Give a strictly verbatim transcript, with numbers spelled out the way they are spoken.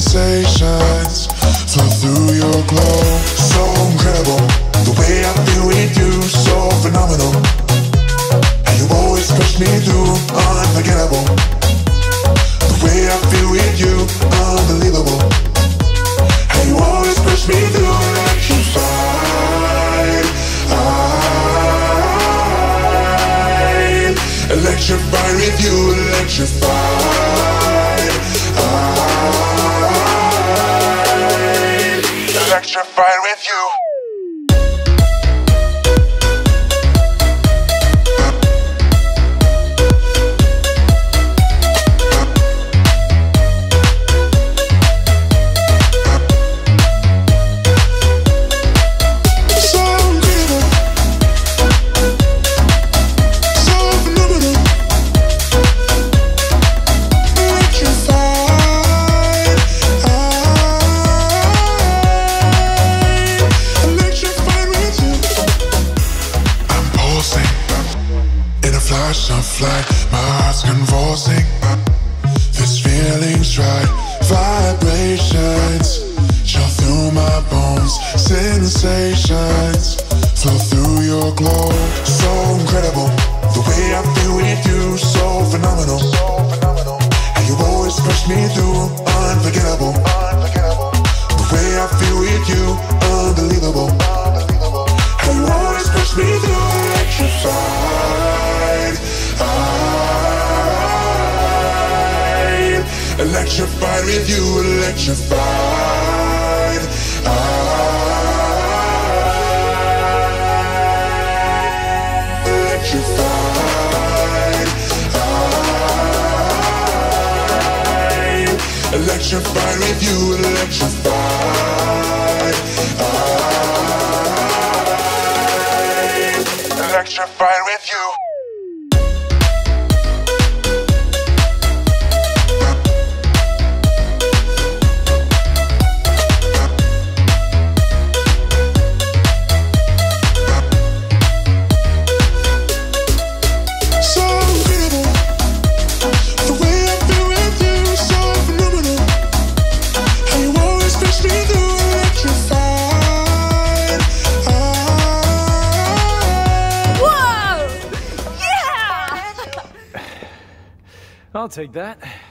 sensations flow through your glow. So incredible, the way I feel with you, so phenomenal. And you always push me through, unforgettable. The way I feel with you, unbelievable. And you always push me through, electrified. I'm electrified with you, electrified. I'm electrified with you. Flight, my heart's convulsing. This feeling's right. Vibrations chill through my bones. Sensations flow through your glow. So incredible, the way I feel with you, so phenomenal. And you always push me through, unforgettable. The way I feel with you, unbelievable. And you always push me through, electrified. I'm electrified with you, electrified. I'm electrified. I'm electrified with you, electrified. I'm electrified with you. I'll take that.